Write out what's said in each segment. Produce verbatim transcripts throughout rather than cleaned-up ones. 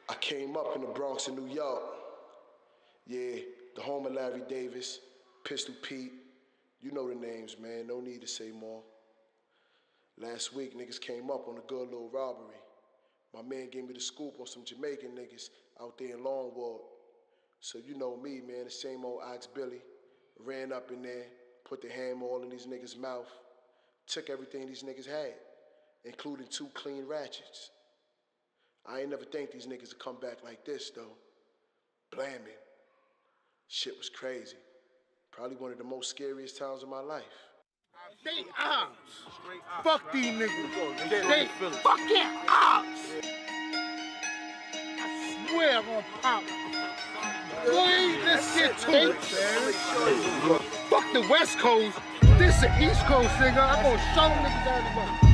I came up in the Bronx in New York. Yeah, the home of Larry Davis, Pistol Pete. You know the names, man. No need to say more. Last week, niggas came up on a good little robbery. My man gave me the scoop on some Jamaican niggas out there in Longwood. So you know me, man, the same old Ox Billy. Ran up in there, put the hammer all in these niggas' mouth, took everything these niggas had, including two clean ratchets. I ain't never think these niggas would come back like this, though. Blaming. Shit was crazy. Probably one of the most scariest times of my life. They ops. Fuck these niggas. They fucking ops. I swear I'm gonna pop. Boy, let's get to it, man. Fuck the West Coast. This is the East Coast, nigga. I'm gonna show them niggas out of the way.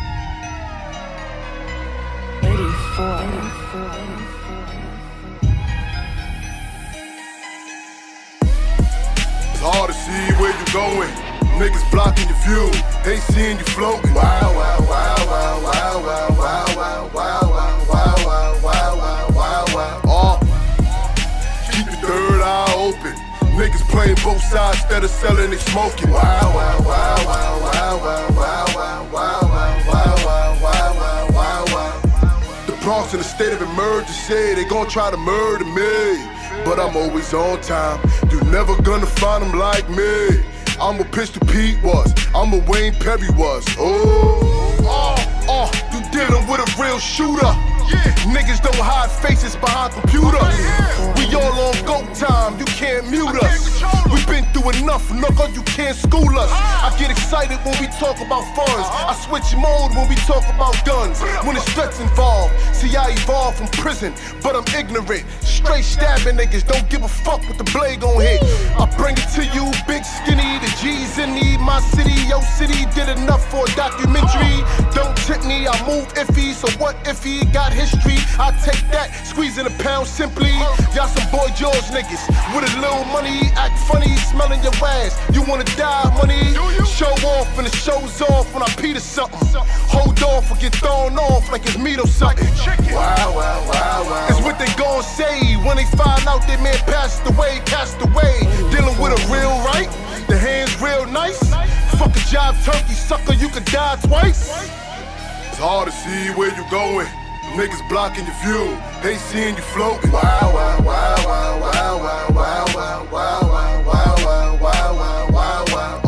It's hard to see where you going. Niggas blocking your view. They seeing you floating. Wow, wow, wow, wow, wow, wow, wow, wow, wow, wow, wow, wow, wow, wow. Oh, keep your third eye open. Niggas playing both sides instead of selling, they smoking. Wow, wow, wow, wow, wow, wow, wow, wow, wow, wow, wow, wow, wow, wow. The Bronx in a state of emergency. They gon' try to murder me, but I'm always on time. You never gonna find them like me. I'm a Pistol Pete was, I'm a Wayne Perry was. Oh, oh, oh, you dealing with a real shooter. Yeah. Niggas don't hide faces behind computers. Yeah. We all on go time, you can't mute I us. Can't we been through enough, knuckle, you can't school us. Ah. I get excited when we talk about funds. Uh-huh. I switch mode when we talk about guns. When it's threats involved, see I evolved from prison, but I'm ignorant. Straight stabbing niggas, don't give a fuck what the blade gon' hit. I bring it to you, big skinny, the G's in me. My city, yo city, did enough for a documentary. Don't tip me, I move iffy, so what if he got history? I take that, squeeze in a pound simply. Y'all some Boy George niggas with a little money, act funny, smelling your ass. You wanna die, money? Show off and the show's off when I pee to something. Hold off or get thrown off like it's meat or something. Wow, wow, wow, wow. It's what they gon' say when they find out their man passed away, cast away. Dealing with a real right, the hands real nice. Fuck a job turkey, sucker, you could die twice. It's hard to see where you going. Niggas blocking your view. They seeing you floating. Wow, wow, wow, wow, wow, wow, wow, wow, wow, wow, wow, wow, wow, wow.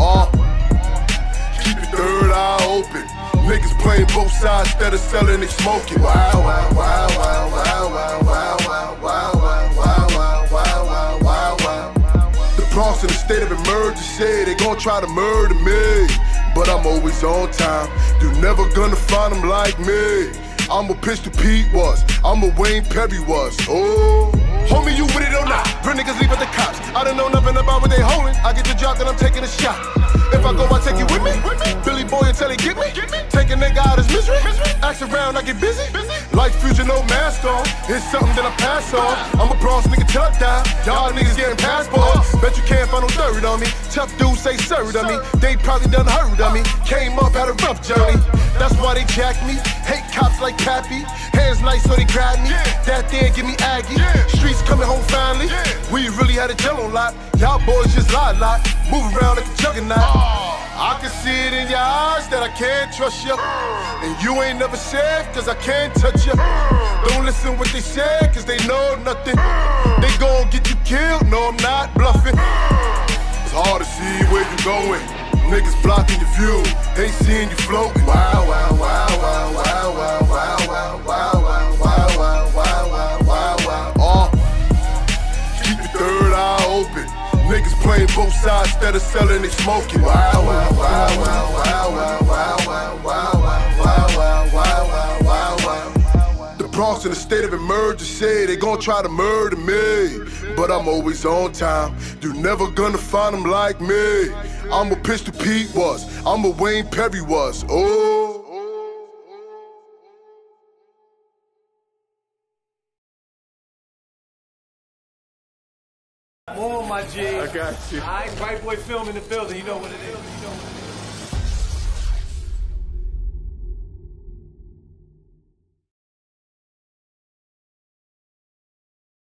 Oh, keep your third eye open. Niggas playing both sides instead of selling, they smoking. Wow, wow, wow, wow, wow, wow, wow, wow, wow, wow, wow, wow, wow, wow. The Bronx in a state of emergency. They gon' try to murder me, but I'm always on time. You never gonna find them like me. I'm a Pistol Pete was, I'm a Wayne Perry was. Oh, homie, you with it or not? Real niggas leave at the cops. I don't know nothing about what they holding. I get the job, then I'm taking a shot. If I go, I take you with me. Billy Boy until he get me. Take a nigga out his misery. Ask around, I get busy. Life future, no mask on. It's something that I pass on. I'm a Bronx nigga till I die. Y'all niggas getting passports. Bet you can't find no third on me. Tough dudes say sir to me. They probably done heard of me. Came up, had a rough journey. That's why they jacked me. Hate cops like Pappy. Hands nice so they grab me. That there give me Aggie. Streets coming home finally. We really had a jello lot. Y'all boys just lie a lot. Move around like a juggernaut. I can see it in your eyes that I can't trust you. And you ain't never safe cause I can't touch you. Don't listen what they say cause they know nothing. They gon' get you killed, no I'm not bluffing. It's hard to see where you going. Niggas blocking your view. They seeing you floating. Wow, wow, wow, wow, wow, wow, wow, wow, wow, wow, wow, wow, wow, wow. Oh, keep your third eye open. Niggas playing both sides instead of selling, they smoking. Wow, wow, wow, wow, wow, wow, wow, wow, wow, wow, wow, wow, wow, wow. The Bronx in a state of emergency. They gon' try to murder me, but I'm always on time. You never gonna find them like me. I'm a Pistol Pete was, I'm a Wayne Perry was. Oh. More, my G. I got you. All right, BrightBoyFilm in the building. You know what it is. You know what it is.